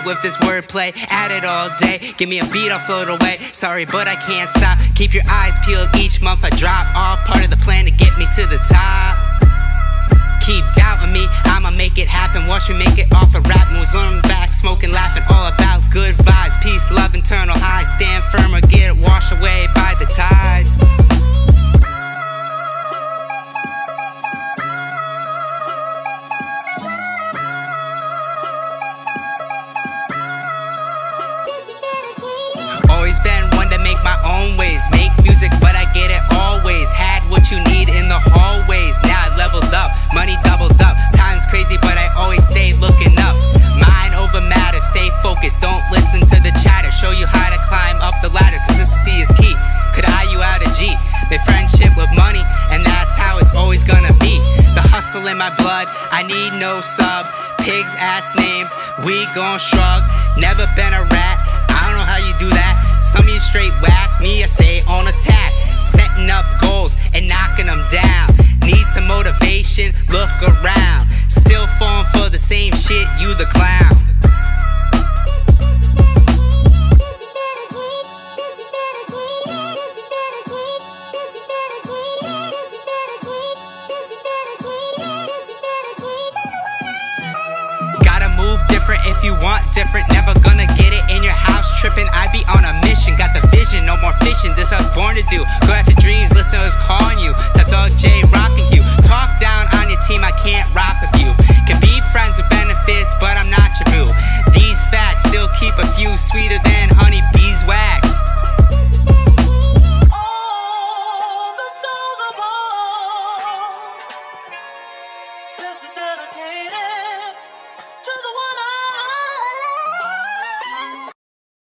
friendship with this wordplay. At it all day, give me a beat, I'll float away. Sorry, but I can't stop. Keep your eyes peeled, each month I drop. All part of the plan to get me to the top. Keep doubting me, I'ma make it happen. Watch me make it off a rap moves. On back, smoking, laughing, all about good vibes. Peace, love, internal high. Stand firm or get washed away by the tide. Always been one to make my own ways. Make music, but I get it always. Had what you need in the hallways. Now I leveled up, money doubled up. Time's crazy, but I always stay looking up. Mind over matter, stay focused. Don't listen to the chatter. Show you how to climb up the ladder. Consistency is key. Could I you out a G? Make friendship with money, and that's how it's always gonna be. The hustle in my blood, I need no sub. Pigs, ass names, we gon' shrug. Never been a rat, I don't know how you do that. Some of you straight whack, me I stay on attack. Setting up goals and knocking them down. Need some motivation, look around. Still falling for the same shit, you the clown. Move different if you want different. Never gonna get it in your house tripping. I be on a mission, got the vision, no more fishing. This I was born to do. Go after dreams, listen to who's calling you. Top Dog J.